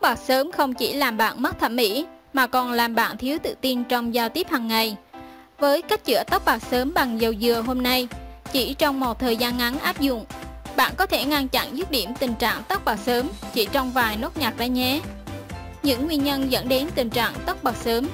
bạc sớm không chỉ làm bạn mất thẩm mỹ mà còn làm bạn thiếu tự tin trong giao tiếp hàng ngày. Với cách chữa tóc bạc sớm bằng dầu dừa hôm nay, chỉ trong một thời gian ngắn áp dụng, bạn có thể ngăn chặn dứt điểm tình trạng tóc bạc sớm chỉ trong vài nốt nhạc đấy nhé. Những nguyên nhân dẫn đến tình trạng tóc bạc sớm.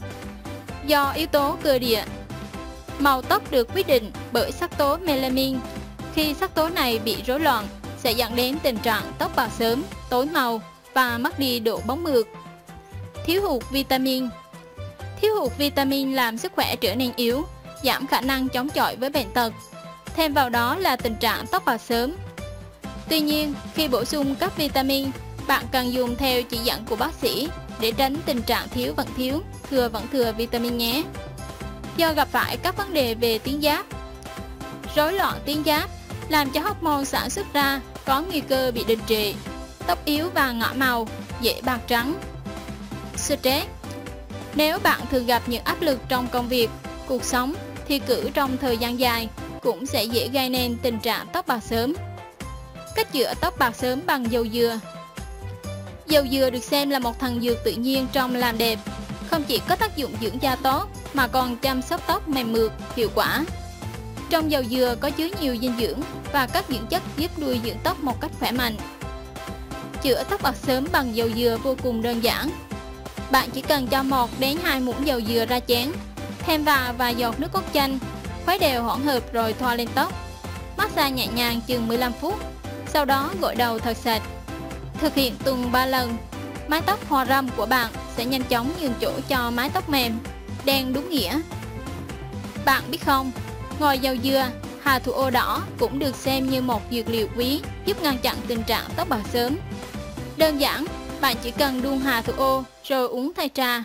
Do yếu tố cơ địa. Màu tóc được quyết định bởi sắc tố melanin. Khi sắc tố này bị rối loạn, sẽ dẫn đến tình trạng tóc bạc sớm, tối màu và mất đi độ bóng mượt. Thiếu hụt vitamin. Thiếu hụt vitamin làm sức khỏe trở nên yếu, giảm khả năng chống chọi với bệnh tật. Thêm vào đó là tình trạng tóc bạc sớm. Tuy nhiên, khi bổ sung các vitamin, bạn cần dùng theo chỉ dẫn của bác sĩ để tránh tình trạng thiếu vẫn thiếu, thừa vẫn thừa vitamin nhé. Do gặp phải các vấn đề về tuyến giáp. Rối loạn tuyến giáp làm cho hormone sản xuất ra có nguy cơ bị đình trệ, tóc yếu và ngả màu, dễ bạc trắng. Stress. Nếu bạn thường gặp những áp lực trong công việc, cuộc sống, thi cử trong thời gian dài cũng sẽ dễ gây nên tình trạng tóc bạc sớm. Cách chữa tóc bạc sớm bằng dầu dừa. Dầu dừa được xem là một thần dược tự nhiên trong làm đẹp, không chỉ có tác dụng dưỡng da tốt mà còn chăm sóc tóc mềm mượt, hiệu quả. Trong dầu dừa có chứa nhiều dinh dưỡng và các dưỡng chất giúp nuôi dưỡng tóc một cách khỏe mạnh. Chữa tóc bạc sớm bằng dầu dừa vô cùng đơn giản. Bạn chỉ cần cho 1 đến 2 muỗng dầu dừa ra chén, thêm vào vài giọt nước cốt chanh, khuấy đều hỗn hợp rồi thoa lên tóc. Massage nhẹ nhàng chừng 15 phút, sau đó gội đầu thật sạch. Thực hiện tuần 3 lần, mái tóc hoa râm của bạn sẽ nhanh chóng nhường chỗ cho mái tóc mềm, đen đúng nghĩa. Bạn biết không, ngoài dầu dừa, hà thủ ô đỏ cũng được xem như một dược liệu quý giúp ngăn chặn tình trạng tóc bạc sớm. Đơn giản, bạn chỉ cần đun hà thủ ô rồi uống thay trà.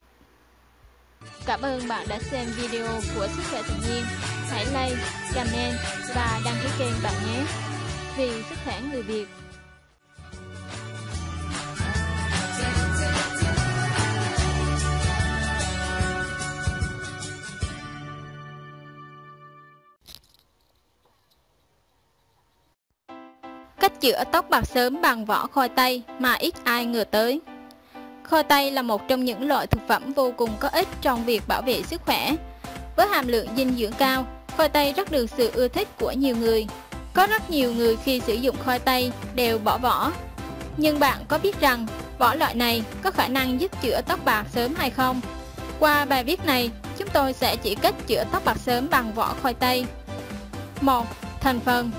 Cảm ơn bạn đã xem video của Sức khỏe tự nhiên. Hãy like, comment và đăng ký kênh bạn nhé. Vì sức khỏe người Việt. Cách chữa tóc bạc sớm bằng vỏ khoai tây mà ít ai ngờ tới. Khoai tây là một trong những loại thực phẩm vô cùng có ích trong việc bảo vệ sức khỏe. Với hàm lượng dinh dưỡng cao, khoai tây rất được sự ưa thích của nhiều người. Có rất nhiều người khi sử dụng khoai tây đều bỏ vỏ. Nhưng bạn có biết rằng vỏ loại này có khả năng giúp chữa tóc bạc sớm hay không? Qua bài viết này, chúng tôi sẽ chỉ cách chữa tóc bạc sớm bằng vỏ khoai tây. 1. Thành phần: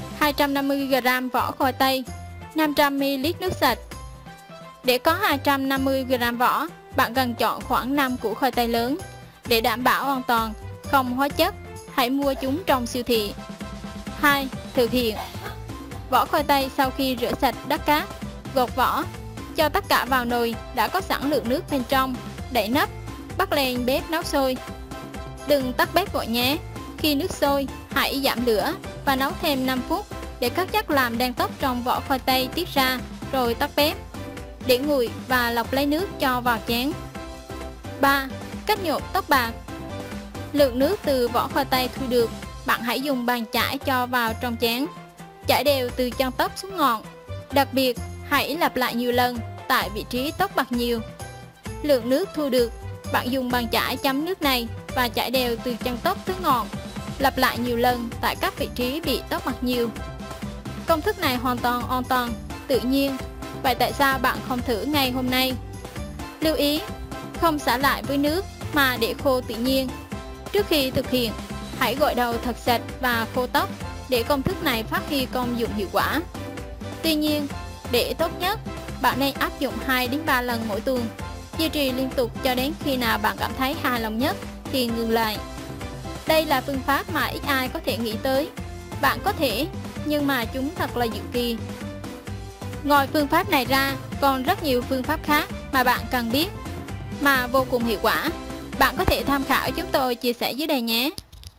250g vỏ khoai tây, 500ml nước sạch. Để có 250g vỏ, bạn cần chọn khoảng 5 củ khoai tây lớn. Để đảm bảo an toàn, không hóa chất, hãy mua chúng trong siêu thị. 2. Thực hiện: vỏ khoai tây sau khi rửa sạch đắt cát, gột vỏ, cho tất cả vào nồi đã có sẵn lượng nước bên trong, đậy nắp, bắt lên bếp nấu sôi. Đừng tắt bếp vội nhé. Khi nước sôi, hãy giảm lửa và nấu thêm 5 phút để các chất làm đen tóc trong vỏ khoai tây tiết ra, rồi tắt bếp. Để nguội và lọc lấy nước cho vào chén. 3. Cách nhộn tóc bạc. Lượng nước từ vỏ khoai tây thu được, bạn hãy dùng bàn chải cho vào trong chén, chải đều từ chân tóc xuống ngọn. Đặc biệt, hãy lặp lại nhiều lần tại vị trí tóc bạc nhiều. Lượng nước thu được, bạn dùng bàn chải chấm nước này và chải đều từ chân tóc tới ngọn, lặp lại nhiều lần tại các vị trí bị tóc bạc nhiều. Công thức này hoàn toàn an toàn, tự nhiên. Vậy tại sao bạn không thử ngay hôm nay? Lưu ý, không xả lại với nước mà để khô tự nhiên. Trước khi thực hiện, hãy gội đầu thật sạch và khô tóc để công thức này phát huy công dụng hiệu quả. Tuy nhiên, để tốt nhất, bạn nên áp dụng 2 đến 3 lần mỗi tuần, duy trì liên tục cho đến khi nào bạn cảm thấy hài lòng nhất thì ngừng lại. Đây là phương pháp mà ít ai có thể nghĩ tới. Bạn có thể, nhưng mà chúng thật là diệu kỳ. Ngoài phương pháp này ra, còn rất nhiều phương pháp khác mà bạn cần biết, mà vô cùng hiệu quả. Bạn có thể tham khảo chúng tôi chia sẻ dưới đây nhé.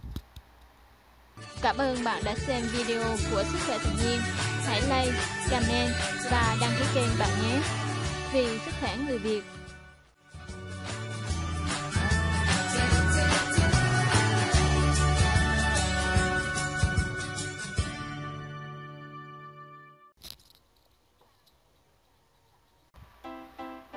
Cảm ơn bạn đã xem video của Sức khỏe tự nhiên. Hãy like, comment và đăng ký kênh bạn nhé. Vì sức khỏe người Việt.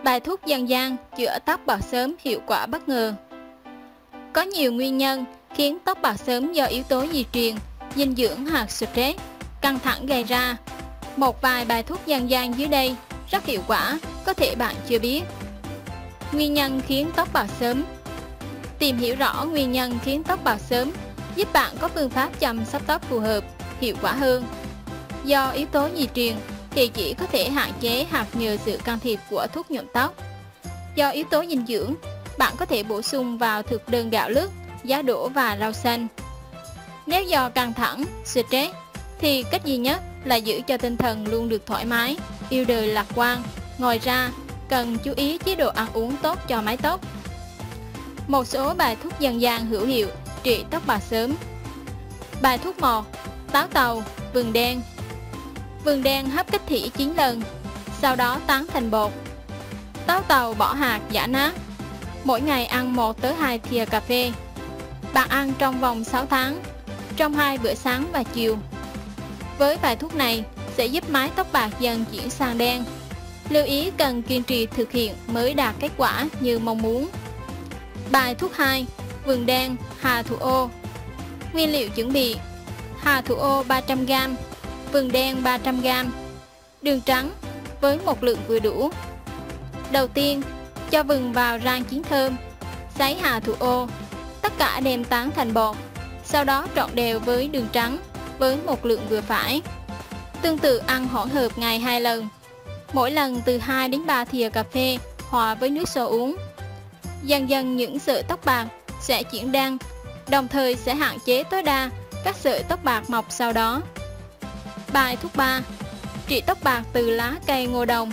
Bài thuốc dân gian chữa tóc bạc xớm hiệu quả bất ngờ. Có nhiều nguyên nhân khiến tóc bạc xớm do yếu tố di truyền, dinh dưỡng hoặc stress, căng thẳng gây ra. Một vài bài thuốc dân gian dưới đây rất hiệu quả, có thể bạn chưa biết. Nguyên nhân khiến tóc bạc xớm. Tìm hiểu rõ nguyên nhân khiến tóc bạc xớm giúp bạn có phương pháp chăm sóc tóc phù hợp, hiệu quả hơn. Do yếu tố di truyền thì chỉ có thể hạn chế hoặc nhờ sự can thiệp của thuốc nhuộm tóc. Do yếu tố dinh dưỡng, bạn có thể bổ sung vào thực đơn gạo lứt, giá đỗ và rau xanh. Nếu do căng thẳng, stress thì cách duy nhất là giữ cho tinh thần luôn được thoải mái, yêu đời lạc quan. Ngoài ra, cần chú ý chế độ ăn uống tốt cho mái tóc. Một số bài thuốc dân gian hữu hiệu trị tóc bạc xớm. Bài thuốc mò, táo tàu, vừng đen. Vừng đen hấp cách thủy 9 lần, sau đó tán thành bột. Táo tàu bỏ hạt giã nát. Mỗi ngày ăn 1 tới 2 thìa cà phê. Bạn ăn trong vòng 6 tháng, trong 2 bữa sáng và chiều. Với bài thuốc này sẽ giúp mái tóc bạc dần chuyển sang đen. Lưu ý cần kiên trì thực hiện mới đạt kết quả như mong muốn. Bài thuốc 2, vừng đen, hà thủ ô. Nguyên liệu chuẩn bị: hà thủ ô 300g, vừng đen 300g, đường trắng với một lượng vừa đủ. Đầu tiên, cho vừng vào rang chín thơm, sấy hà thủ ô, tất cả đem tán thành bột, sau đó trộn đều với đường trắng với một lượng vừa phải. Tương tự ăn hỗn hợp ngày 2 lần, mỗi lần từ 2 đến 3 thìa cà phê hòa với nước sôi uống. Dần dần những sợi tóc bạc sẽ chuyển đen, đồng thời sẽ hạn chế tối đa các sợi tóc bạc mọc sau đó. Bài thuốc 3, trị tóc bạc từ lá cây ngô đồng.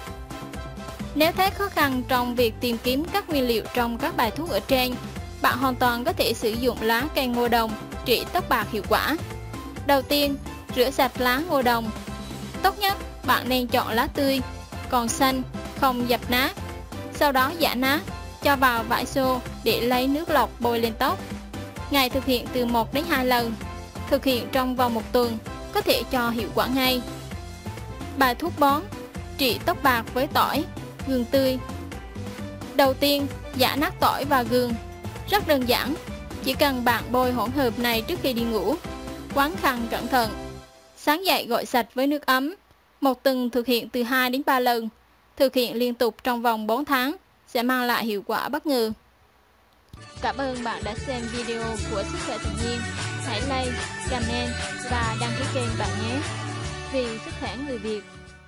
Nếu thấy khó khăn trong việc tìm kiếm các nguyên liệu trong các bài thuốc ở trên, bạn hoàn toàn có thể sử dụng lá cây ngô đồng trị tóc bạc hiệu quả. Đầu tiên, rửa sạch lá ngô đồng. Tốt nhất bạn nên chọn lá tươi, còn xanh, không dập nát. Sau đó giã nát, cho vào vải xô để lấy nước lọc bôi lên tóc. Ngày thực hiện từ 1 đến 2 lần. Thực hiện trong vòng 1 tuần có thể cho hiệu quả ngay. Bài thuốc bón, trị tóc bạc với tỏi, gừng tươi. Đầu tiên, giã nát tỏi và gừng. Rất đơn giản, chỉ cần bạn bôi hỗn hợp này trước khi đi ngủ. Quấn khăn cẩn thận. Sáng dậy gội sạch với nước ấm. Một tuần thực hiện từ 2 đến 3 lần. Thực hiện liên tục trong vòng 4 tháng sẽ mang lại hiệu quả bất ngờ. Cảm ơn bạn đã xem video của Sức khỏe tự nhiên. Hãy like, comment và đăng ký kênh bạn nhé. Vì sức khỏe người Việt.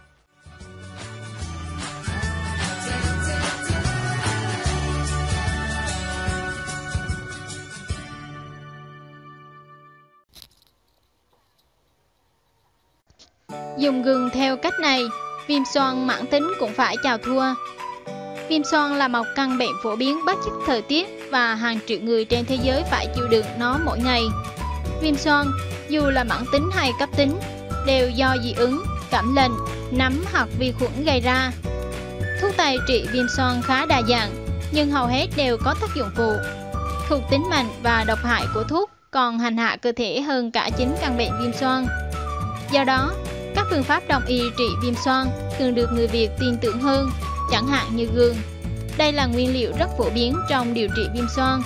Dùng gừng theo cách này, viêm xoang mãn tính cũng phải chào thua. Viêm xoang là một căn bệnh phổ biến bất chấp thời tiết và hàng triệu người trên thế giới phải chịu đựng nó mỗi ngày. Viêm xoang, dù là mãn tính hay cấp tính, đều do dị ứng, cảm lạnh, nấm hoặc vi khuẩn gây ra. Thuốc tây trị viêm xoang khá đa dạng, nhưng hầu hết đều có tác dụng phụ. Thuộc tính mạnh và độc hại của thuốc còn hành hạ cơ thể hơn cả chính căn bệnh viêm xoang. Do đó, các phương pháp đông y trị viêm xoang thường được người Việt tin tưởng hơn, chẳng hạn như gừng. Đây là nguyên liệu rất phổ biến trong điều trị viêm xoang.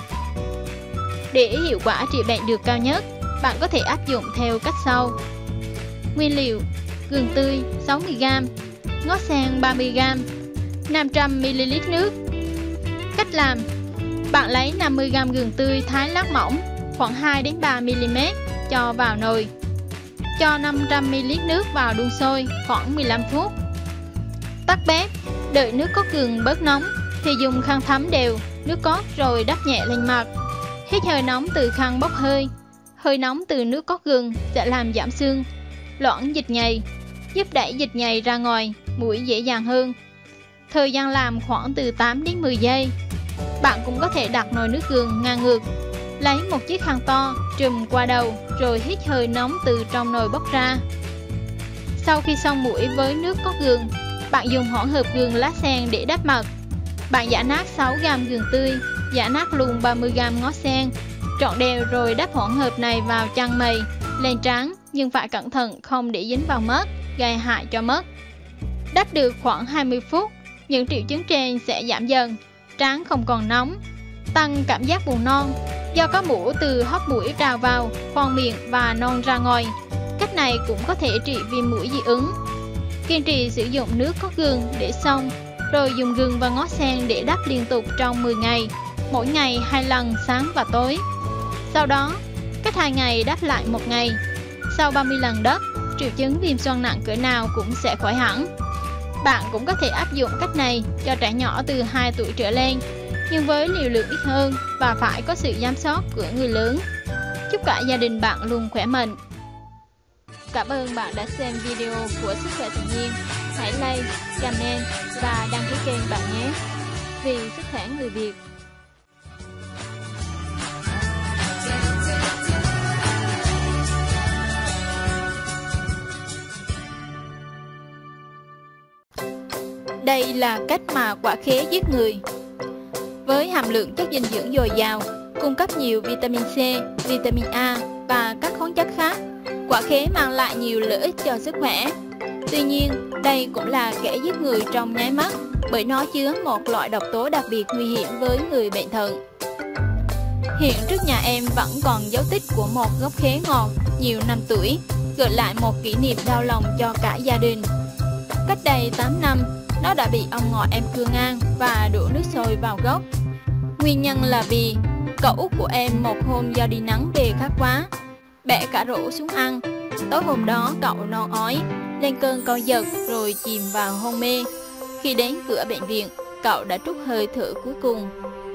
Để hiệu quả trị bệnh được cao nhất, bạn có thể áp dụng theo cách sau. Nguyên liệu: gừng tươi 60g, ngó sen 30g, 500ml nước. Cách làm: bạn lấy 50g gừng tươi thái lát mỏng, khoảng 2 đến 3mm, cho vào nồi. Cho 500ml nước vào đun sôi khoảng 15 phút. Tắt bếp, đợi nước cốt gừng bớt nóng thì dùng khăn thấm đều nước cốt rồi đắp nhẹ lên mặt. Hít hơi nóng từ khăn bốc hơi. Hơi nóng từ nước cốt gừng sẽ làm giảm xương, loãng dịch nhầy, giúp đẩy dịch nhầy ra ngoài, mũi dễ dàng hơn. Thời gian làm khoảng từ 8 đến 10 giây. Bạn cũng có thể đặt nồi nước gừng ngang ngược, lấy một chiếc khăn to trùm qua đầu rồi hít hơi nóng từ trong nồi bốc ra. Sau khi xong mũi với nước cốt gừng, bạn dùng hỗn hợp gừng lá sen để đắp mặt. Bạn giã nát 6g gừng tươi, giã nát luôn 30g ngó sen, trộn đều rồi đắp hỗn hợp này vào chân mày, lên trán, nhưng phải cẩn thận không để dính vào mắt, gây hại cho mắt. Đắp được khoảng 20 phút, những triệu chứng trên sẽ giảm dần, trán không còn nóng, tăng cảm giác buồn non do có mủ từ hốc mũi trào vào, khoang miệng và non ra ngoài. Cách này cũng có thể trị viêm mũi dị ứng. Kiên trì sử dụng nước có gừng để xông, rồi dùng gừng và ngó sen để đắp liên tục trong 10 ngày, mỗi ngày 2 lần sáng và tối. Sau đó, cách 2 ngày đắp lại 1 ngày. Sau 30 lần đắp, triệu chứng viêm xoang nặng cỡ nào cũng sẽ khỏi hẳn. Bạn cũng có thể áp dụng cách này cho trẻ nhỏ từ 2 tuổi trở lên, nhưng với liều lượng ít hơn và phải có sự giám sát của người lớn. Chúc cả gia đình bạn luôn khỏe mạnh. Cảm ơn bạn đã xem video của Sức khỏe tự nhiên. Hãy like, comment và đăng ký kênh bạn nhé. Vì sức khỏe người Việt. Đây là cách mà quả khế giết người. Với hàm lượng chất dinh dưỡng dồi dào, cung cấp nhiều vitamin C, vitamin A và các khoáng chất khác, quả khế mang lại nhiều lợi ích cho sức khỏe. Tuy nhiên, đây cũng là kẻ giết người trong nháy mắt bởi nó chứa một loại độc tố đặc biệt nguy hiểm với người bệnh thận. Hiện trước nhà em vẫn còn dấu tích của một gốc khế ngọt nhiều năm tuổi, gợi lại một kỷ niệm đau lòng cho cả gia đình. Cách đây 8 năm, nó đã bị ông ngoại em cưa ngang và đổ nước sôi vào gốc. Nguyên nhân là vì cậu út của em một hôm do đi nắng về khát quá, bẻ cả rổ xuống ăn. Tối hôm đó cậu non ói, lên cơn co giật rồi chìm vào hôn mê. Khi đến cửa bệnh viện, cậu đã trút hơi thở cuối cùng.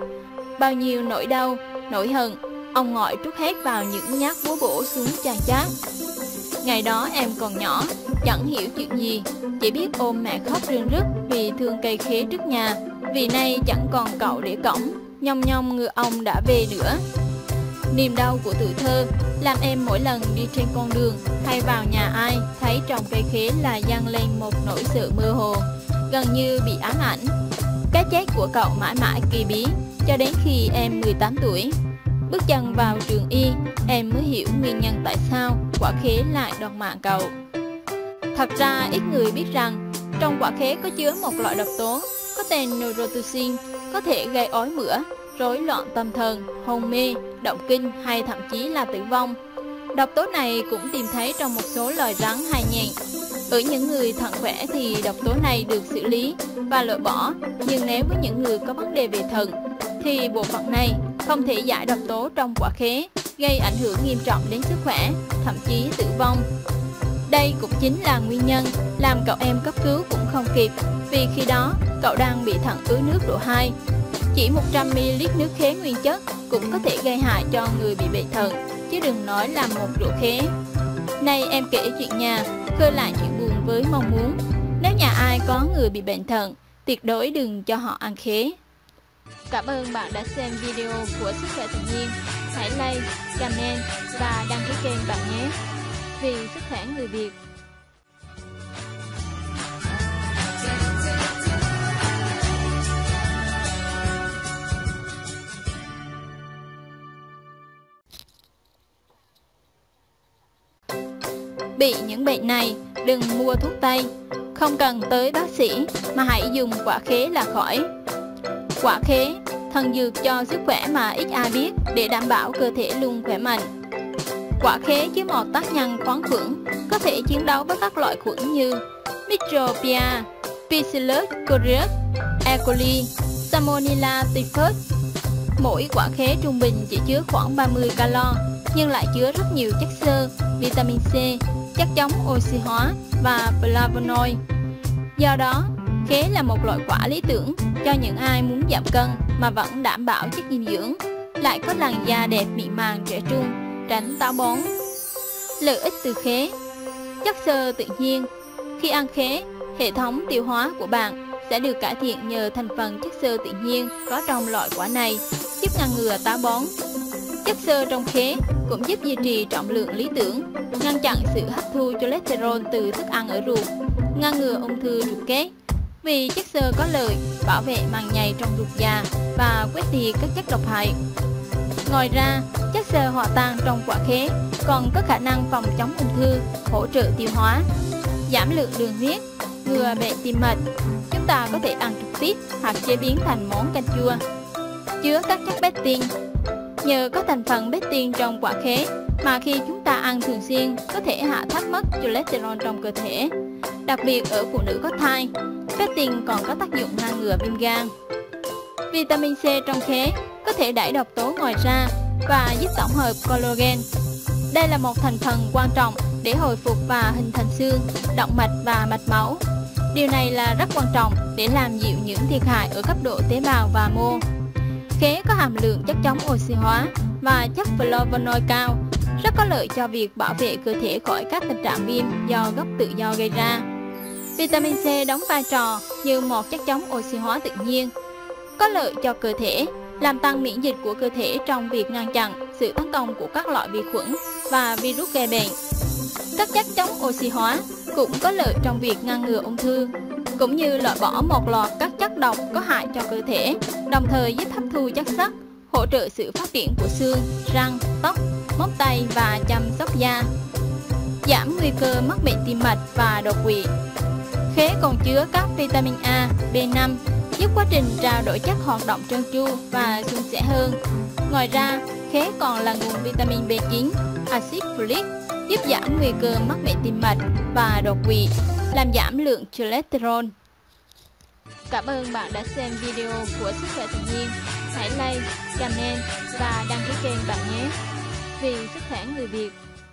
Bao nhiêu nỗi đau, nỗi hận, ông ngoại trút hết vào những nhát búa bổ xuống chàng chát. Ngày đó em còn nhỏ, chẳng hiểu chuyện gì, chỉ biết ôm mẹ khóc rưng rức vì thương cây khế trước nhà, vì nay chẳng còn cậu để cõng, nhong nhong ngựa ông đã về nữa. Niềm đau của tuổi thơ làm em mỗi lần đi trên con đường hay vào nhà ai thấy trồng cây khế là dâng lên một nỗi sợ mơ hồ, gần như bị ám ảnh. Cái chết của cậu mãi mãi kỳ bí cho đến khi em 18 tuổi. Bước chân vào trường y, em mới hiểu nguyên nhân tại sao quả khế lại đoạt mạng cậu. Thật ra ít người biết rằng trong quả khế có chứa một loại độc tố có tên neurotoxin, có thể gây ói mửa, rối loạn tâm thần, hôn mê, động kinh hay thậm chí là tử vong. Độc tố này cũng tìm thấy trong một số loài rắn hay nhện. Ở những người thận khỏe thì độc tố này được xử lý và loại bỏ, nhưng nếu với những người có vấn đề về thận thì bộ phận này không thể giải độc tố trong quả khế, gây ảnh hưởng nghiêm trọng đến sức khỏe, thậm chí tử vong. Đây cũng chính là nguyên nhân làm cậu em cấp cứu cũng không kịp, vì khi đó cậu đang bị thận ứ nước độ 2. Chỉ 100ml nước khế nguyên chất cũng có thể gây hại cho người bị bệnh thận, chứ đừng nói là một rổ khế. Nay em kể chuyện nhà, khơi lại chuyện buồn với mong muốn nếu nhà ai có người bị bệnh thận, tuyệt đối đừng cho họ ăn khế. Cảm ơn bạn đã xem video của Sức khỏe tự nhiên. Hãy like, comment và đăng ký kênh bạn nhé. Vì sức khỏe người Việt. Bị những bệnh này, đừng mua thuốc tây, không cần tới bác sĩ mà hãy dùng quả khế là khỏi. Quả khế, thần dược cho sức khỏe mà ít ai biết để đảm bảo cơ thể luôn khỏe mạnh. Quả khế chứa một tác nhân khoáng khuẩn, có thể chiến đấu với các loại khuẩn như Microbia, Bacillus cereus, E. coli, Salmonella typhus. Mỗi quả khế trung bình chỉ chứa khoảng 30 calo, nhưng lại chứa rất nhiều chất xơ, vitamin C, chất chống oxy hóa và flavonoid. Do đó, khế là một loại quả lý tưởng cho những ai muốn giảm cân mà vẫn đảm bảo chất dinh dưỡng, lại có làn da đẹp mịn màng trẻ trung, tránh táo bón. Lợi ích từ khế. Chất xơ tự nhiên. Khi ăn khế, hệ thống tiêu hóa của bạn sẽ được cải thiện nhờ thành phần chất xơ tự nhiên có trong loại quả này, giúp ngăn ngừa táo bón. Chất xơ trong khế cũng giúp duy trì trọng lượng lý tưởng, ngăn chặn sự hấp thu cholesterol từ thức ăn ở ruột, ngăn ngừa ung thư ruột kết. Vì chất xơ có lợi bảo vệ màng nhầy trong ruột già và quét đi các chất độc hại. Ngoài ra, chất xơ hòa tan trong quả khế còn có khả năng phòng chống ung thư, hỗ trợ tiêu hóa, giảm lượng đường huyết, ngừa bệnh tim mạch, giúp ta có thể ăn trực tiếp hoặc chế biến thành món canh chua. Chứa các chất pectin. Nhờ có thành phần pectin trong quả khế mà khi chúng ta ăn thường xuyên có thể hạ thấp mức cholesterol trong cơ thể. Đặc biệt ở phụ nữ có thai, pectin còn có tác dụng ngăn ngừa viêm gan. Vitamin C trong khế có thể đẩy độc tố ngoài ra và giúp tổng hợp collagen. Đây là một thành phần quan trọng để hồi phục và hình thành xương, động mạch và mạch máu. Điều này là rất quan trọng để làm dịu những thiệt hại ở cấp độ tế bào và mô. Khế có hàm lượng chất chống oxy hóa và chất flavonoid cao, rất có lợi cho việc bảo vệ cơ thể khỏi các tình trạng viêm do gốc tự do gây ra. Vitamin C đóng vai trò như một chất chống oxy hóa tự nhiên, có lợi cho cơ thể, làm tăng miễn dịch của cơ thể trong việc ngăn chặn sự tấn công của các loại vi khuẩn và virus gây bệnh. Các chất chống oxy hóa cũng có lợi trong việc ngăn ngừa ung thư, cũng như loại bỏ một loạt các chất độc có hại cho cơ thể, đồng thời giúp hấp thu chất sắt, hỗ trợ sự phát triển của xương, răng, tóc, móng tay và chăm sóc da. Giảm nguy cơ mắc bệnh tim mạch và đột quỵ. Khế còn chứa các vitamin A, B5, giúp quá trình trao đổi chất hoạt động trơn tru và suôn sẻ hơn. Ngoài ra, khế còn là nguồn vitamin B9, axit folic, giúp giảm nguy cơ mắc bệnh tim mạch và đột quỵ, làm giảm lượng cholesterol. Cảm ơn bạn đã xem video của Sức khỏe tự nhiên. Hãy like, comment và đăng ký kênh bạn nhé. Vì sức khỏe người Việt.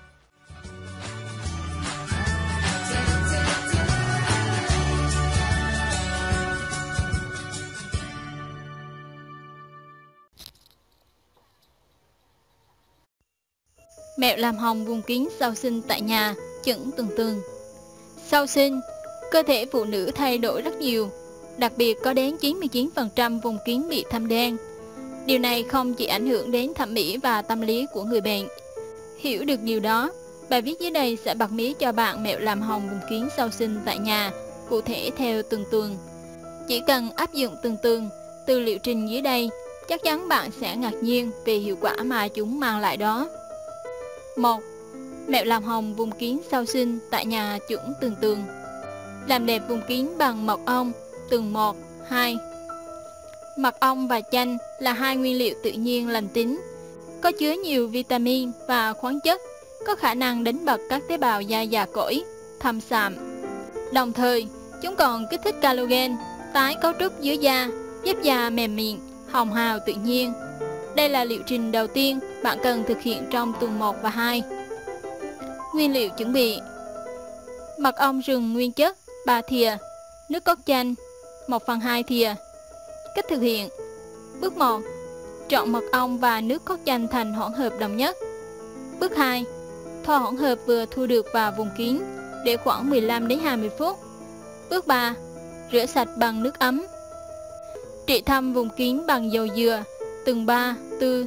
Mẹo làm hồng vùng kín sau sinh tại nhà, chẩn tường. Sau sinh, cơ thể phụ nữ thay đổi rất nhiều, đặc biệt có đến 99% vùng kín bị thâm đen. Điều này không chỉ ảnh hưởng đến thẩm mỹ và tâm lý của người bệnh. Hiểu được điều đó, bài viết dưới đây sẽ bật mí cho bạn mẹo làm hồng vùng kín sau sinh tại nhà, cụ thể theo từng tuần. Chỉ cần áp dụng từng tuần từ liệu trình dưới đây, chắc chắn bạn sẽ ngạc nhiên về hiệu quả mà chúng mang lại đó. 1. Mẹo làm hồng vùng kín sau sinh tại nhà chuẩn từng tuần. Làm đẹp vùng kín bằng mật ong, tuần 1, 2. Mật ong và chanh là hai nguyên liệu tự nhiên lành tính, có chứa nhiều vitamin và khoáng chất, có khả năng đánh bật các tế bào da già cỗi, thâm sạm. Đồng thời, chúng còn kích thích collagen, tái cấu trúc dưới da, giúp da mềm mịn, hồng hào tự nhiên. Đây là liệu trình đầu tiên bạn cần thực hiện trong tuần 1 và 2. Nguyên liệu chuẩn bị: mật ong rừng nguyên chất 3 thìa, nước cốt chanh 1/2 thìa. Cách thực hiện: Bước 1. Trộn mật ong và nước cốt chanh thành hỗn hợp đồng nhất. Bước 2. Thoa hỗn hợp vừa thu được vào vùng kín, để khoảng 15 đến 20 phút. Bước 3. Rửa sạch bằng nước ấm. Trị thâm vùng kín bằng dầu dừa, tầng 3, 4.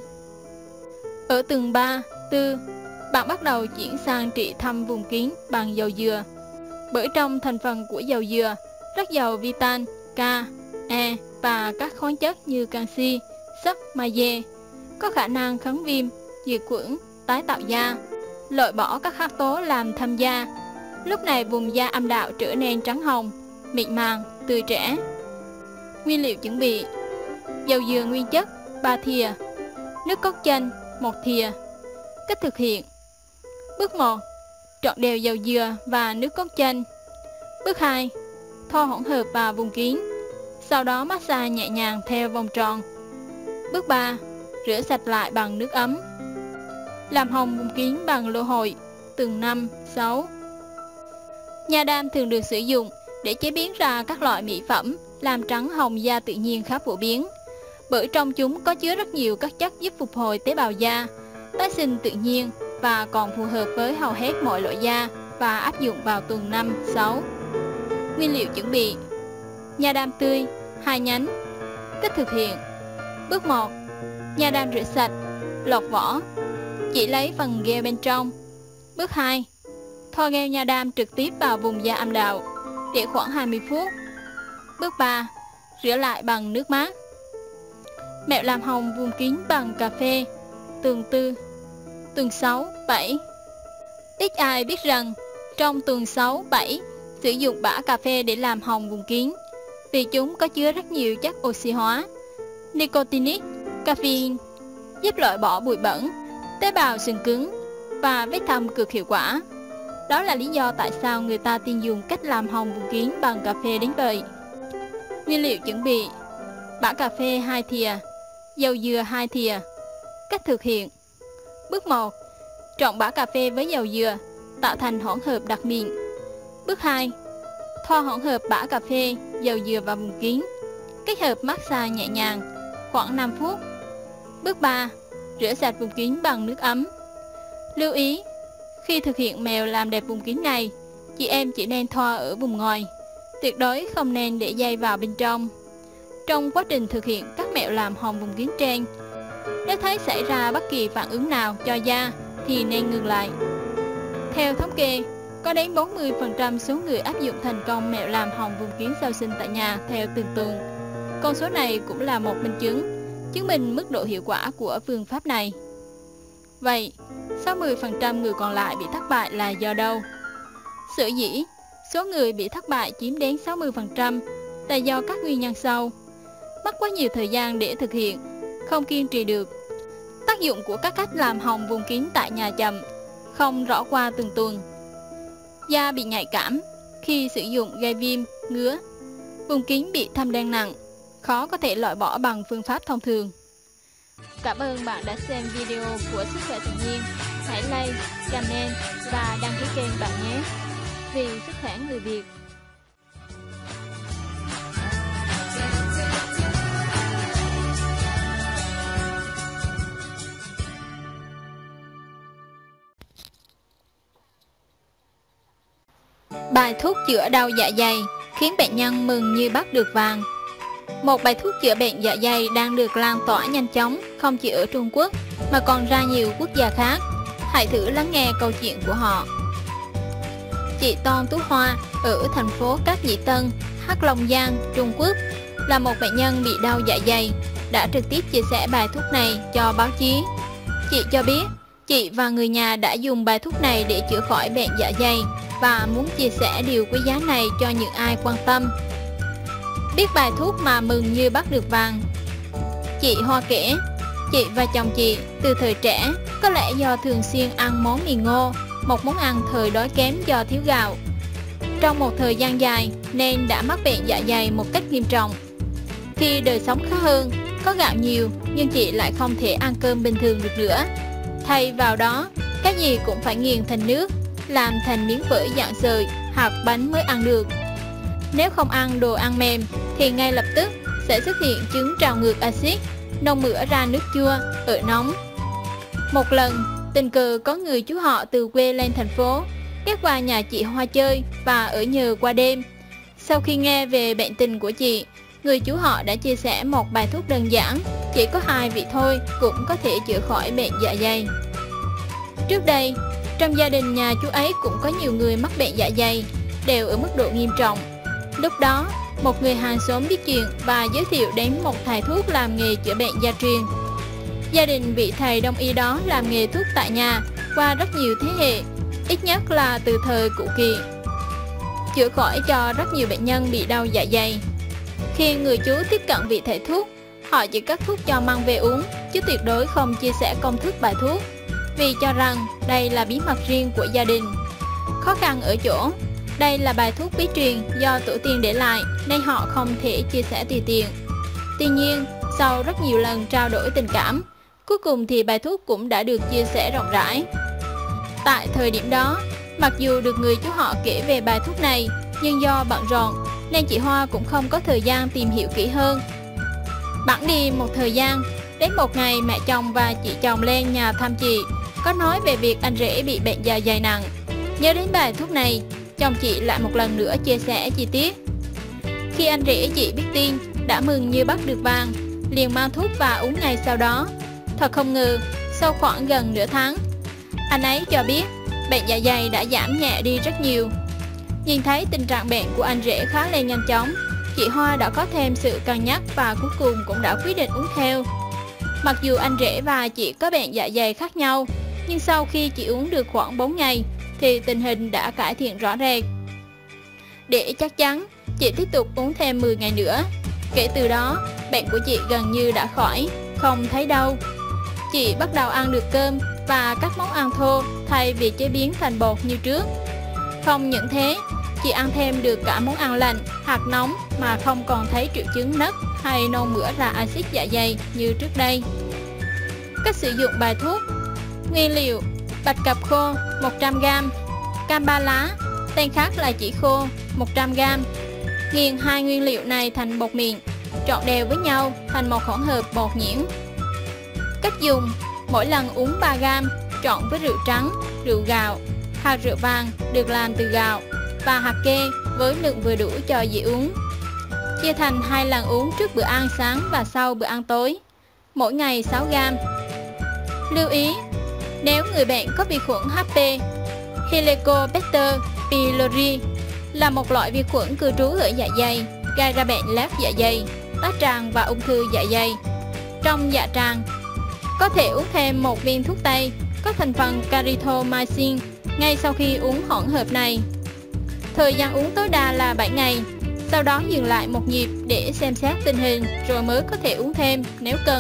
Ở tầng 3, 4, bạn bắt đầu chuyển sang trị thâm vùng kín bằng dầu dừa. Bởi trong thành phần của dầu dừa rất giàu vitamin K, E và các khoáng chất như canxi, sắt, magie, có khả năng kháng viêm, diệt khuẩn, tái tạo da, loại bỏ các hắc tố làm thâm da. Lúc này vùng da âm đạo trở nên trắng hồng, mịn màng, tươi trẻ. Nguyên liệu chuẩn bị: dầu dừa nguyên chất 3 thìa, nước cốt chanh 1 thìa. Cách thực hiện: Bước 1. Trộn đều dầu dừa và nước cốt chanh. Bước 2. Thoa hỗn hợp vào vùng kín, sau đó massage nhẹ nhàng theo vòng tròn. Bước 3. Rửa sạch lại bằng nước ấm. Làm hồng vùng kín bằng lô hội, tầng 5, 6. Nha đam thường được sử dụng để chế biến ra các loại mỹ phẩm làm trắng hồng da tự nhiên khá phổ biến, bởi trong chúng có chứa rất nhiều các chất giúp phục hồi tế bào da, tái sinh tự nhiên và còn phù hợp với hầu hết mọi loại da và áp dụng vào tuần 5, 6. Nguyên liệu chuẩn bị: nha đam tươi 2 nhánh. Cách thực hiện: Bước 1. Nha đam rửa sạch, lột vỏ, chỉ lấy phần gel bên trong. Bước 2. Thoa gel nha đam trực tiếp vào vùng da âm đạo, để khoảng 20 phút. Bước 3. Rửa lại bằng nước mát. Mẹo làm hồng vùng kín bằng cà phê, tuần 4, tuần 6, 7. Ít ai biết rằng trong tuần 6, 7 sử dụng bã cà phê để làm hồng vùng kín, vì chúng có chứa rất nhiều chất oxy hóa, nicotinic, caffeine, giúp loại bỏ bụi bẩn, tế bào sừng cứng và vết thâm cực hiệu quả. Đó là lý do tại sao người ta tin dùng cách làm hồng vùng kín bằng cà phê đến vậy. Nguyên liệu chuẩn bị: bã cà phê 2 thìa, dầu dừa 2 thìa. Cách thực hiện: Bước 1. Trộn bã cà phê với dầu dừa, tạo thành hỗn hợp đặc miệng. Bước 2. Thoa hỗn hợp bã cà phê, dầu dừa vào vùng kín, kết hợp massage nhẹ nhàng khoảng 5 phút. Bước 3. Rửa sạch vùng kín bằng nước ấm. Lưu ý, khi thực hiện mèo làm đẹp vùng kín này, chị em chỉ nên thoa ở vùng ngoài, tuyệt đối không nên để dây vào bên trong. Trong quá trình thực hiện các mẹo làm hồng vùng kín trên, nếu thấy xảy ra bất kỳ phản ứng nào cho da thì nên ngừng lại. Theo thống kê, có đến 40% số người áp dụng thành công mẹo làm hồng vùng kín sau sinh tại nhà theo từng tuần. Con số này cũng là một minh chứng minh mức độ hiệu quả của phương pháp này. Vậy, 60% người còn lại bị thất bại là do đâu? Sở dĩ số người bị thất bại chiếm đến 60% là do các nguyên nhân sau: mất quá nhiều thời gian để thực hiện, không kiên trì được, tác dụng của các cách làm hồng vùng kín tại nhà chậm, không rõ qua từng tuần, da bị nhạy cảm khi sử dụng gây viêm, ngứa, vùng kín bị thâm đen nặng, khó có thể loại bỏ bằng phương pháp thông thường. Cảm ơn bạn đã xem video của Sức khỏe tự nhiên. Hãy like, comment và đăng ký kênh bạn nhé. Vì sức khỏe người Việt. Bài thuốc chữa đau dạ dày khiến bệnh nhân mừng như bắt được vàng. Một bài thuốc chữa bệnh dạ dày đang được lan tỏa nhanh chóng, không chỉ ở Trung Quốc mà còn ra nhiều quốc gia khác. Hãy thử lắng nghe câu chuyện của họ. Chị Tôn Tú Hoa ở thành phố Cáp Nhĩ Tân, Hắc Long Giang, Trung Quốc là một bệnh nhân bị đau dạ dày, đã trực tiếp chia sẻ bài thuốc này cho báo chí. Chị cho biết chị và người nhà đã dùng bài thuốc này để chữa khỏi bệnh dạ dày và muốn chia sẻ điều quý giá này cho những ai quan tâm. Biết bài thuốc mà mừng như bắt được vàng. Chị Hoa kể, chị và chồng chị từ thời trẻ, có lẽ do thường xuyên ăn món mì ngô, một món ăn thời đói kém do thiếu gạo, trong một thời gian dài nên đã mắc bệnh dạ dày một cách nghiêm trọng. Khi đời sống khá hơn, có gạo nhiều nhưng chị lại không thể ăn cơm bình thường được nữa. Thay vào đó, cái gì cũng phải nghiền thành nước, làm thành miếng phở dạng sợi, hạt bánh mới ăn được. Nếu không ăn đồ ăn mềm thì ngay lập tức sẽ xuất hiện chứng trào ngược axit, nôn mửa ra nước chua, ợ nóng. Một lần, tình cờ có người chú họ từ quê lên thành phố, ghé qua nhà chị Hoa chơi và ở nhờ qua đêm. Sau khi nghe về bệnh tình của chị, người chú họ đã chia sẻ một bài thuốc đơn giản, chỉ có 2 vị thôi cũng có thể chữa khỏi bệnh dạ dày. Trước đây, trong gia đình nhà chú ấy cũng có nhiều người mắc bệnh dạ dày, đều ở mức độ nghiêm trọng. Lúc đó, một người hàng xóm biết chuyện và giới thiệu đến một thầy thuốc làm nghề chữa bệnh gia truyền. Gia đình vị thầy đông y đó làm nghề thuốc tại nhà qua rất nhiều thế hệ, ít nhất là từ thời cũ kỳ, chữa khỏi cho rất nhiều bệnh nhân bị đau dạ dày. Khi người chú tiếp cận vị thầy thuốc, họ chỉ cắt thuốc cho mang về uống, chứ tuyệt đối không chia sẻ công thức bài thuốc, vì cho rằng đây là bí mật riêng của gia đình. Khó khăn ở chỗ, đây là bài thuốc bí truyền do tổ tiên để lại nên họ không thể chia sẻ tùy tiện. Tuy nhiên, sau rất nhiều lần trao đổi tình cảm, cuối cùng thì bài thuốc cũng đã được chia sẻ rộng rãi. Tại thời điểm đó, mặc dù được người chú họ kể về bài thuốc này, nhưng do bận rộn nên chị Hoa cũng không có thời gian tìm hiểu kỹ hơn. Bẵng đi một thời gian, đến một ngày mẹ chồng và chị chồng lên nhà thăm chị, có nói về việc anh rể bị bệnh dạ dày nặng. Nhớ đến bài thuốc này, chồng chị lại một lần nữa chia sẻ chi tiết. Khi anh rể chị biết tin, đã mừng như bắt được vàng, liền mang thuốc và uống ngay sau đó. Thật không ngờ, sau khoảng gần nửa tháng, anh ấy cho biết bệnh dạ dày đã giảm nhẹ đi rất nhiều. Nhìn thấy tình trạng bệnh của anh rể khá lên nhanh chóng, chị Hoa đã có thêm sự cân nhắc và cuối cùng cũng đã quyết định uống theo. Mặc dù anh rể và chị có bệnh dạ dày khác nhau, nhưng sau khi chị uống được khoảng 4 ngày thì tình hình đã cải thiện rõ rệt. Để chắc chắn, Chị tiếp tục uống thêm 10 ngày nữa. Kể từ đó, bệnh của chị gần như đã khỏi, không thấy đau. Chị bắt đầu ăn được cơm và các món ăn thô thay vì chế biến thành bột như trước. Không những thế, chị ăn thêm được cả món ăn lạnh, hạt nóng mà không còn thấy triệu chứng nấc hay nôn mửa ra axit dạ dày như trước đây. Cách sử dụng bài thuốc. Nguyên liệu: bạch cập khô 100g, cam ba lá, tên khác là chỉ khô 100g. Nghiền hai nguyên liệu này thành bột mịn, trộn đều với nhau thành một hỗn hợp bột nhuyễn. Cách dùng: mỗi lần uống 3g, trộn với rượu trắng, rượu gạo, hạt rượu vàng được làm từ gạo và hạt kê với lượng vừa đủ cho dễ uống. Chia thành 2 lần uống trước bữa ăn sáng và sau bữa ăn tối, mỗi ngày 6g. Lưu ý: nếu người bệnh có vi khuẩn HP, Helicobacter pylori là một loại vi khuẩn cư trú ở dạ dày, gây ra bệnh loét dạ dày, tá tràng và ung thư dạ dày. Trong dạ tràng, có thể uống thêm một viên thuốc tây có thành phần Clarithromycin ngay sau khi uống hỗn hợp này. Thời gian uống tối đa là 7 ngày, sau đó dừng lại một nhịp để xem xét tình hình rồi mới có thể uống thêm nếu cần.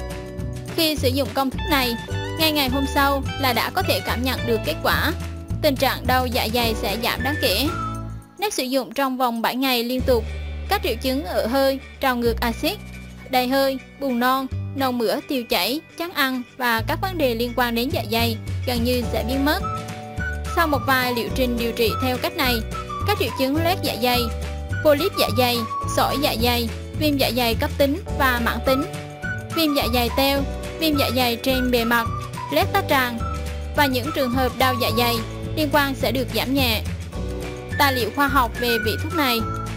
Khi sử dụng công thức này, ngay ngày hôm sau là đã có thể cảm nhận được kết quả. Tình trạng đau dạ dày sẽ giảm đáng kể. Nếu sử dụng trong vòng 7 ngày liên tục, các triệu chứng ợ hơi, trào ngược axit, đầy hơi, buồn nôn, nôn mửa, tiêu chảy, chán ăn và các vấn đề liên quan đến dạ dày gần như sẽ biến mất. Sau một vài liệu trình điều trị theo cách này, các triệu chứng loét dạ dày, polyp dạ dày, sỏi dạ dày, viêm dạ dày cấp tính và mãn tính, viêm dạ dày teo, viêm dạ dày trên bề mặt, loét tá tràng và những trường hợp đau dạ dày liên quan sẽ được giảm nhẹ. Tài liệu khoa học về vị thuốc này.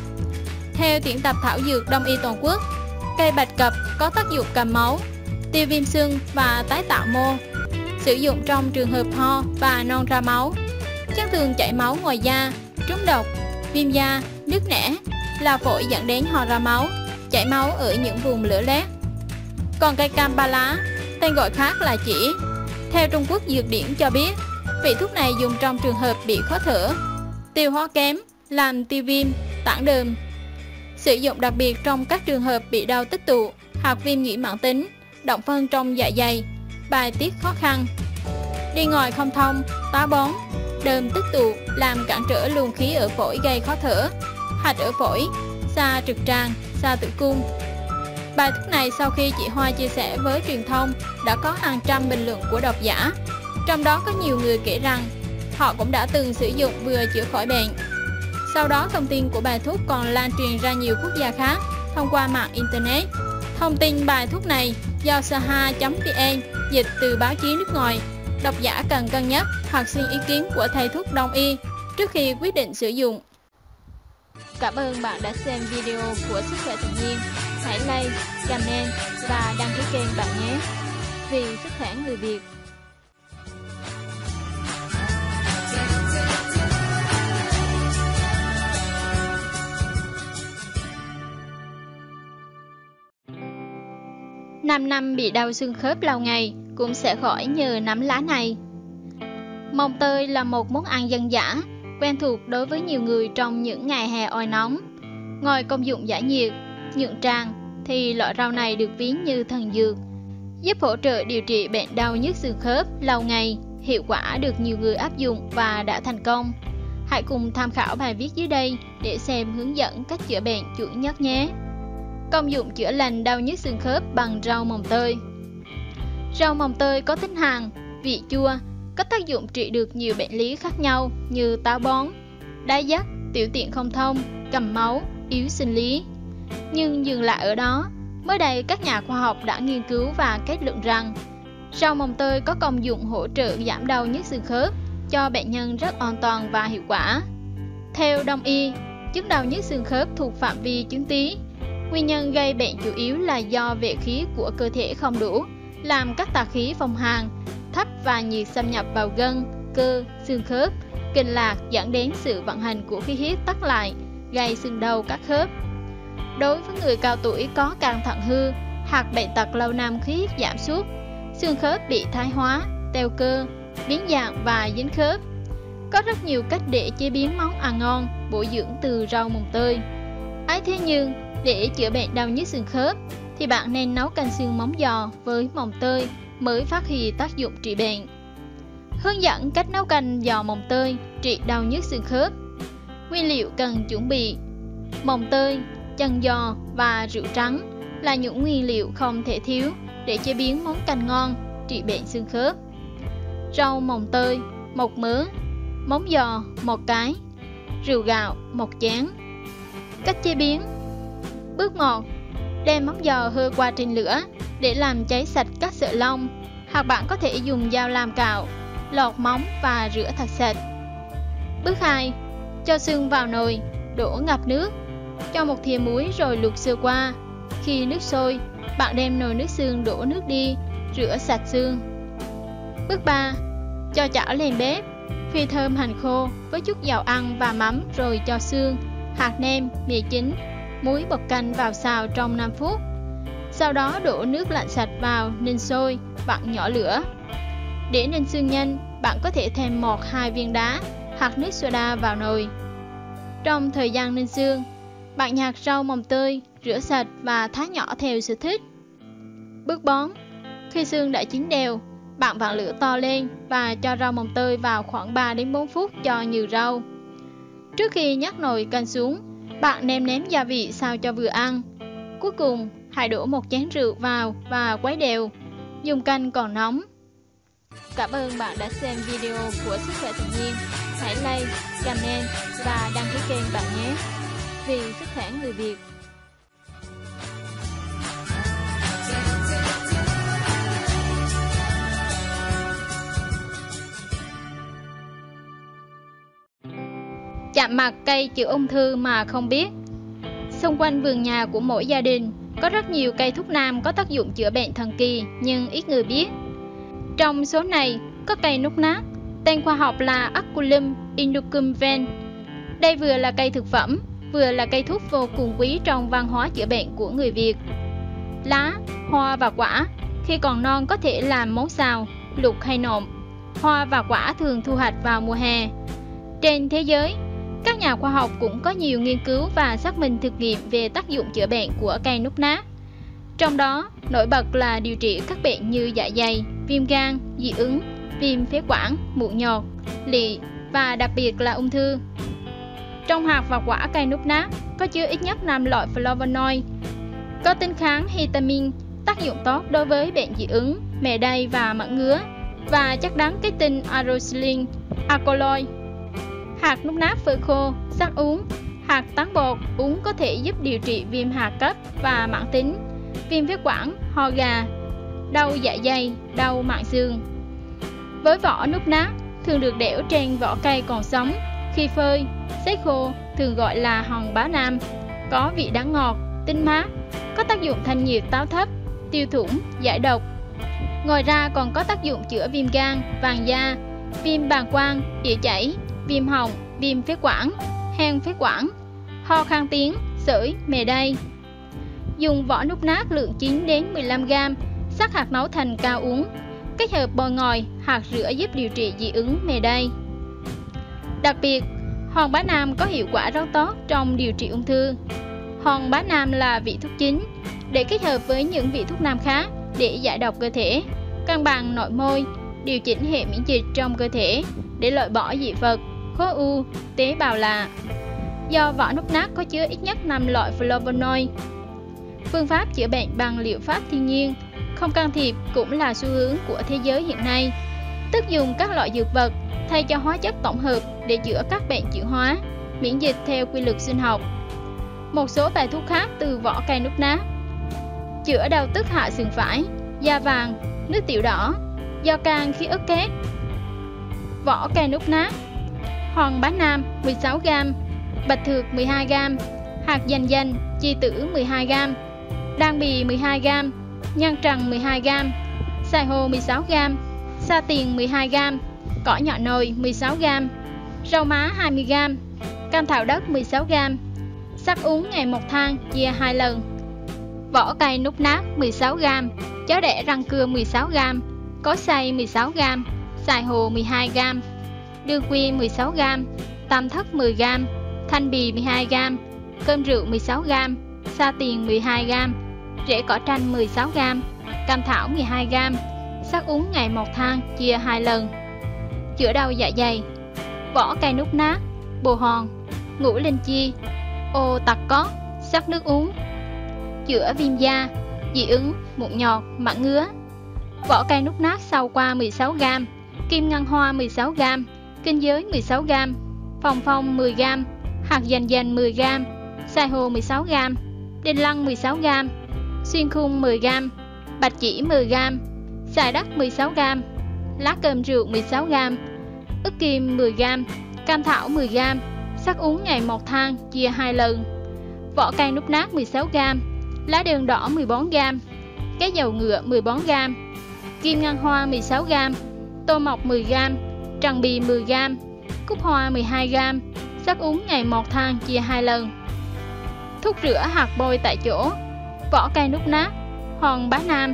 Theo tuyển tập thảo dược Đông y toàn quốc, cây bạch cập có tác dụng cầm máu, tiêu viêm xương và tái tạo mô. Sử dụng trong trường hợp ho và non ra máu, chấn thương chảy máu ngoài da, trúng độc, viêm da, nứt nẻ, là phổi dẫn đến ho ra máu, chảy máu ở những vùng lở loét. Còn cây cam ba lá, tên gọi khác là chỉ, theo Trung Quốc Dược Điển cho biết, vị thuốc này dùng trong trường hợp bị khó thở, tiêu hóa kém, làm tiêu viêm, tản đờm. Sử dụng đặc biệt trong các trường hợp bị đau tích tụ, hoặc viêm nhiễm mãn tính, động phân trong dạ dày, bài tiết khó khăn, đi ngoài không thông, táo bón, đờm tích tụ làm cản trở luồng khí ở phổi gây khó thở, hạch ở phổi, xa trực tràng, xa tử cung. Bài thuốc này sau khi chị Hoa chia sẻ với truyền thông đã có hàng trăm bình luận của độc giả, trong đó có nhiều người kể rằng họ cũng đã từng sử dụng vừa chữa khỏi bệnh. Sau đó thông tin của bài thuốc còn lan truyền ra nhiều quốc gia khác thông qua mạng Internet. Thông tin bài thuốc này do saha.vn dịch từ báo chí nước ngoài. Độc giả cần cân nhắc hoặc xin ý kiến của thầy thuốc Đông y trước khi quyết định sử dụng. Cảm ơn bạn đã xem video của Sức khỏe tự nhiên. Hãy like, comment và đăng ký kênh bạn nhé. Vì sức khỏe người Việt. Năm bị đau xương khớp lâu ngày cũng sẽ khỏi nhờ nắm lá này. Mồng tơi là một món ăn dân dã, quen thuộc đối với nhiều người trong những ngày hè oi nóng. Ngoài công dụng giải nhiệt, nhuận tràng, thì loại rau này được ví như thần dược, giúp hỗ trợ điều trị bệnh đau nhức xương khớp lâu ngày, hiệu quả được nhiều người áp dụng và đã thành công. Hãy cùng tham khảo bài viết dưới đây để xem hướng dẫn cách chữa bệnh chuẩn nhất nhé. Công dụng chữa lành đau nhức xương khớp bằng rau mồng tơi. Rau mồng tơi có tính hàn, vị chua, có tác dụng trị được nhiều bệnh lý khác nhau như táo bón, đái dắt, tiểu tiện không thông, cầm máu, yếu sinh lý. Nhưng dừng lại ở đó, mới đây các nhà khoa học đã nghiên cứu và kết luận rằng rau mồng tơi có công dụng hỗ trợ giảm đau nhức xương khớp cho bệnh nhân rất an toàn và hiệu quả. Theo Đông y, chứng đau nhức xương khớp thuộc phạm vi chứng tí. Nguyên nhân gây bệnh chủ yếu là do vệ khí của cơ thể không đủ, làm các tà khí phong hàn, thấp và nhiệt xâm nhập vào gân, cơ, xương khớp, kinh lạc dẫn đến sự vận hành của khí huyết tắc lại, gây sưng đau các khớp. Đối với người cao tuổi có can thận hư hoặc bệnh tật lâu năm khí huyết giảm sút, xương khớp bị thái hóa, teo cơ, biến dạng và dính khớp. Có rất nhiều cách để chế biến món ăn ngon, bổ dưỡng từ rau mồng tơi. Ấy thế nhưng, để chữa bệnh đau nhức xương khớp thì bạn nên nấu canh xương móng giò với mồng tơi mới phát huy tác dụng trị bệnh. Hướng dẫn cách nấu canh giò mồng tơi trị đau nhức xương khớp. Nguyên liệu cần chuẩn bị: mồng tơi, chân giò và rượu trắng là những nguyên liệu không thể thiếu để chế biến món canh ngon trị bệnh xương khớp. Rau mồng tơi 1 mớ, móng giò 1 cái, rượu gạo 1 chén. Cách chế biến: bước 1. Đem móng giò hơ qua trên lửa để làm cháy sạch các sợi lông, hoặc bạn có thể dùng dao lam cạo, lọt móng và rửa thật sạch. Bước 2. Cho xương vào nồi, đổ ngập nước, cho 1 thìa muối rồi luộc sơ qua. Khi nước sôi, bạn đem nồi nước xương đổ nước đi, rửa sạch xương. Bước 3. Cho chảo lên bếp, phi thơm hành khô với chút dầu ăn và mắm rồi cho xương, hạt nêm, mì chính, muối bột canh vào xào trong 5 phút. Sau đó đổ nước lạnh sạch vào ninh sôi, vặn nhỏ lửa. Để ninh xương nhanh, bạn có thể thêm 1-2 viên đá hoặc nước soda vào nồi. Trong thời gian ninh xương, bạn nhặt rau mồng tơi, rửa sạch và thái nhỏ theo sở thích. Bước 4. Khi xương đã chín đều, bạn vặn lửa to lên và cho rau mồng tơi vào khoảng 3-4 phút cho nhừ rau. Trước khi nhắc nồi canh xuống, bạn nêm gia vị sao cho vừa ăn. Cuối cùng, hãy đổ 1 chén rượu vào và quấy đều. Dùng canh còn nóng. Cảm ơn bạn đã xem video của Sức khỏe tự nhiên. Hãy like, comment và đăng ký kênh bạn nhé. Vì sức khỏe người Việt. Chạm mặt cây chữa ung thư mà không biết. Xung quanh vườn nhà của mỗi gia đình có rất nhiều cây thuốc nam có tác dụng chữa bệnh thần kỳ nhưng ít người biết. Trong số này có cây nút nát, tên khoa học là Aculum inducum ven. Đây vừa là cây thực phẩm, vừa là cây thuốc vô cùng quý trong văn hóa chữa bệnh của người Việt. Lá, hoa và quả khi còn non có thể làm món xào, luộc hay nộm. Hoa và quả thường thu hoạch vào mùa hè. Trên thế giới, các nhà khoa học cũng có nhiều nghiên cứu và xác minh thực nghiệm về tác dụng chữa bệnh của cây nút nát. Trong đó, nổi bật là điều trị các bệnh như dạ dày, viêm gan, dị ứng, viêm phế quản, mụn nhọt, lị và đặc biệt là ung thư. Trong hạt và quả cây nút nát có chứa ít nhất 5 loại flavonoid, có tính kháng histamine, tác dụng tốt đối với bệnh dị ứng, mề đay và mẩn ngứa, và chất đắng kết tinh arosilin, alkaloid. Hạt nút nát phơi khô, sắc uống. Hạt tán bột uống có thể giúp điều trị viêm hạt cấp và mãn tính, viêm phế quản, ho gà, đau dạ dày, đau mạn xương. Với vỏ nút nát thường được đẽo trên vỏ cây còn sống, khi phơi, sấy khô thường gọi là hòn bá nam, có vị đắng ngọt, tinh mát, có tác dụng thanh nhiệt táo thấp, tiêu thủng, giải độc. Ngoài ra còn có tác dụng chữa viêm gan, vàng da, viêm bàng quang, địa chảy, viêm họng, viêm phế quản, hen phế quản, ho khan tiếng, sởi, mề đay. Dùng vỏ nút nát lượng 9-15g, sắc hạt nấu thành cao uống, kết hợp bôi ngòi, hạt rửa giúp điều trị dị ứng, mề đay. Đặc biệt, hòn bá nam có hiệu quả rất tốt trong điều trị ung thư. Hòn bá nam là vị thuốc chính, để kết hợp với những vị thuốc nam khác để giải độc cơ thể, cân bằng nội môi, điều chỉnh hệ miễn dịch trong cơ thể, để loại bỏ dị vật, khối u, tế bào lạ. Do vỏ nút nát có chứa ít nhất 5 loại flavonoid. Phương pháp chữa bệnh bằng liệu pháp thiên nhiên, không can thiệp cũng là xu hướng của thế giới hiện nay, tức dùng các loại dược vật thay cho hóa chất tổng hợp để chữa các bệnh chuyển hóa, miễn dịch theo quy luật sinh học. Một số bài thuốc khác từ vỏ cây nút nát: chữa đau tức hạ sườn phải, da vàng, nước tiểu đỏ, do can khi ức kết. Vỏ cây nút nát: hòn bá nam 16g, bạch thược 12g, hạt dành dành, chi tử 12g, đan bì 12g, nhan trần 12g, xoài hồ 16g, sa tiền 12g, cỏ nhọ nồi 16g, rau má 20g, cam thảo đất 16g. Sắc uống ngày 1 thang, chia 2 lần. Vỏ cây nút nát 16g, cháo đẻ rang cưa 16g, cối xay 16g, xoài hồ 12g, đường quy 16g, tam thất 10g, thanh bì 12g, cơm rượu 16g, sa tiền 12g, rễ cỏ tranh 16g, cam thảo 12g. Sắc uống ngày 1 thang, chia 2 lần. Chữa đau dạ dày: vỏ cây nút nát, bồ hòn, ngũ linh chi, ô tặc cót, sắc nước uống. Chữa viêm da, dị ứng, mụn nhọt, mẩn ngứa: vỏ cây nút nát sau qua 16g, kim ngân hoa 16g, kinh giới 16g, phòng phong 10g, hạt dành dành 10g, xoài hồ 16g, đinh lăng 16g, xuyên khung 10g, bạch chỉ 10g, xài đất 16g, lá cơm rượu 16g, ức kim 10g, cam thảo 10g. Sắc uống ngày 1 thang, chia 2 lần. Vỏ cây nút nát 16g, lá đường đỏ 14g, cái dầu ngựa 14g, kim ngân hoa 16g, tô mọc 10g, tràng bì 10g, cúc hoa 12g. Sắc uống ngày 1 thang, chia 2 lần. Thuốc rửa hạt bôi tại chỗ: vỏ cây nút nát, hòn bá nam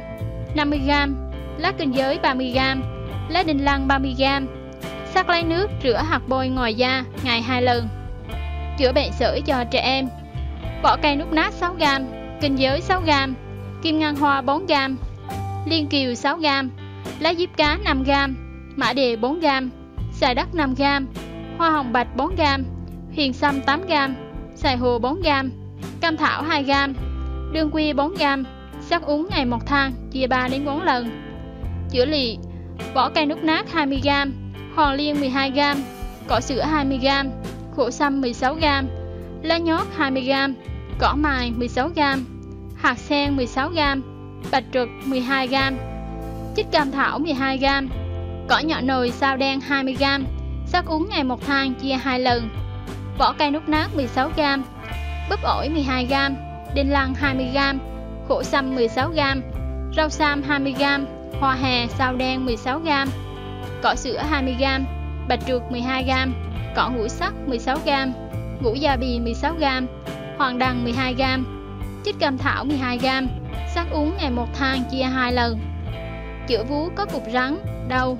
50g, lá kinh giới 30g, lá đinh lăng 30g. Sắc lấy nước rửa hạt bôi ngoài da, ngày 2 lần. Chữa bệnh sởi cho trẻ em: vỏ cây nút nát 6g, kinh giới 6g, kim ngân hoa 4g, liên kiều 6g, lá diếp cá 5g, mã đề 4g, xài đất 5g, hoa hồng bạch 4g, huyền sâm 8g, xoài hồ 4g, cam thảo 2g, đương quy 4g. Sắc uống ngày 1 thang, chia 3 đến 4 lần. Chữa lỵ: vỏ cây nút nát 20g, hòn liên 12g, cỏ sữa 20g, khổ sâm 16g, lá nhót 20g, cỏ mài 16g, hạt sen 16g, bạch trượt 12g, chích cam thảo 12g, cỏ nhỏ nồi sao đen 20g. Sắc uống ngày 1 thang, chia 2 lần. Vỏ cây nút nát 16g, búp ổi 12g, đinh lăng 20g, khổ sâm 16g, rau sam 20g, hoa hè sao đen 16g, cỏ sữa 20g, bạch trượt 12g, cỏ ngũ sắc 16g, ngũ gia bì 16g, hoàng đằng 12g, chích cam thảo 12g. Sắc uống ngày 1 thang, chia 2 lần. Chữa vú có cục rắn, đau: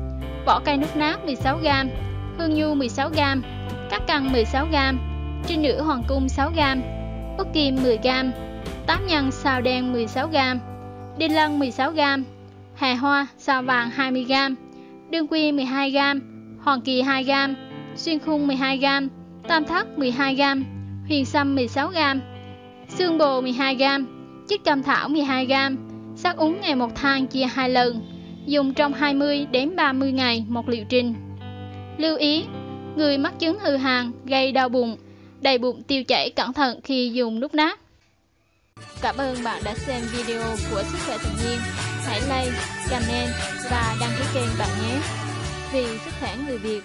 vỏ cây nút nát 16g, hương nhu 16g, cát căn 16g, trinh nữ hoàng cung 6g, ức kim 10g, tám nhân sao đen 16g, đinh lăng 16g, hà hoa sao vàng 20g, đương quy 12g, hoàng kỳ 2g, xuyên khung 12g, tam thất 12g, huyền sâm 16g, xương bồ 12g, chích cam thảo 12g. Sắc uống ngày 1 thang, chia 2 lần. Dùng trong 20 đến 30 ngày một liệu trình. Lưu ý: người mắc chứng hư hàn gây đau bụng, đầy bụng, tiêu chảy, cẩn thận khi dùng nút nát. Cảm ơn bạn đã xem video của Sức khỏe tự nhiên. Hãy like, comment và đăng ký kênh bạn nhé. Vì sức khỏe người Việt.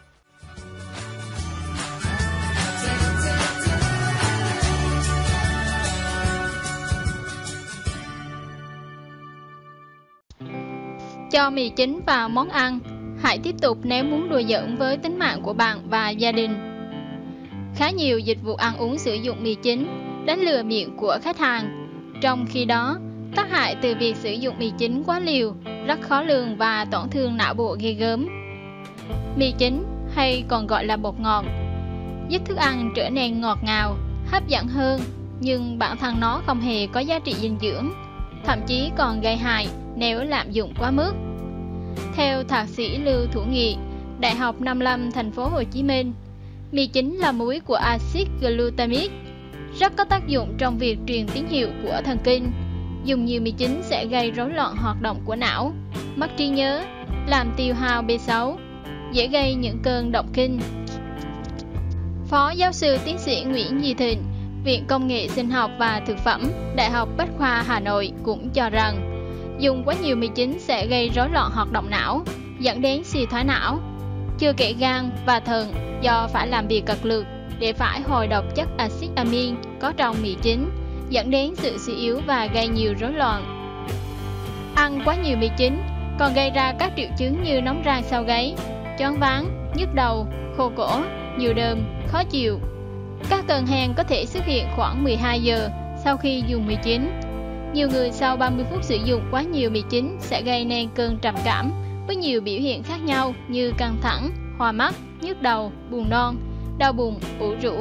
Cho mì chính vào món ăn. Hãy tiếp tục nếu muốn đùa giỡn với tính mạng của bạn và gia đình. Khá nhiều dịch vụ ăn uống sử dụng mì chính đánh lừa miệng của khách hàng. Trong khi đó, tác hại từ việc sử dụng mì chính quá liều rất khó lường và tổn thương não bộ ghê gớm. Mì chính, hay còn gọi là bột ngọt, giúp thức ăn trở nên ngọt ngào, hấp dẫn hơn, nhưng bản thân nó không hề có giá trị dinh dưỡng, thậm chí còn gây hại nếu lạm dụng quá mức. Theo thạc sĩ Lưu Thủ Nghị, Đại học Nông Lâm, thành phố Hồ Chí Minh, mì chính là muối của axit glutamic, rất có tác dụng trong việc truyền tín hiệu của thần kinh. Dùng nhiều mì chính sẽ gây rối loạn hoạt động của não, mất trí nhớ, làm tiêu hao B6, dễ gây những cơn động kinh. Phó giáo sư tiến sĩ Nguyễn Duy Thịnh, Viện Công nghệ Sinh học và Thực phẩm, Đại học Bách khoa Hà Nội cũng cho rằng dùng quá nhiều mì chính sẽ gây rối loạn hoạt động não, dẫn đến suy thoái não. Chưa kể gan và thận do phải làm việc cật lực để phải hồi độc chất axit amin có trong mì chính, dẫn đến sự suy yếu và gây nhiều rối loạn. Ăn quá nhiều mì chính còn gây ra các triệu chứng như nóng ran sau gáy, choáng váng, nhức đầu, khô cổ, nhiều đờm, khó chịu. Các cơn hen có thể xuất hiện khoảng 12 giờ sau khi dùng mì chính. Nhiều người sau 30 phút sử dụng quá nhiều mì chính sẽ gây nên cơn trầm cảm với nhiều biểu hiện khác nhau như căng thẳng, hoa mắt, nhức đầu, buồn nôn, đau bụng, ủ rũ,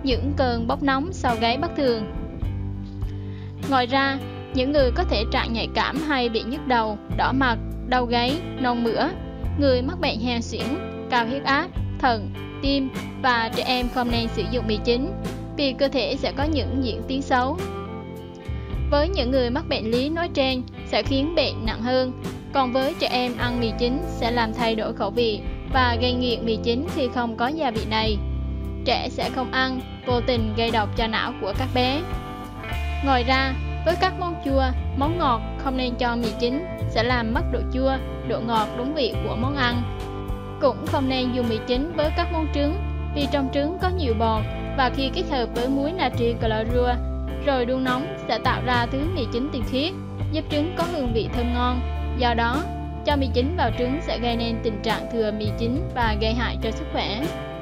những cơn bốc nóng sau gáy bất thường. Ngoài ra, những người có thể trạng nhạy cảm hay bị nhức đầu, đỏ mặt, đau gáy, nôn mửa, người mắc bệnh hen suyễn, cao huyết áp, thận, tim và trẻ em không nên sử dụng mì chính vì cơ thể sẽ có những diễn tiến xấu. Với những người mắc bệnh lý nói trên sẽ khiến bệnh nặng hơn, còn với trẻ em ăn mì chính sẽ làm thay đổi khẩu vị và gây nghiện mì chính khi không có gia vị này. Trẻ sẽ không ăn, vô tình gây độc cho não của các bé. Ngoài ra, với các món chua, món ngọt không nên cho mì chính sẽ làm mất độ chua, độ ngọt đúng vị của món ăn. Cũng không nên dùng mì chính với các món trứng vì trong trứng có nhiều bột và khi kết hợp với muối natri clorua rồi đun nóng sẽ tạo ra thứ mì chính tinh khiết, giúp trứng có hương vị thơm ngon. Do đó, cho mì chính vào trứng sẽ gây nên tình trạng thừa mì chính và gây hại cho sức khỏe.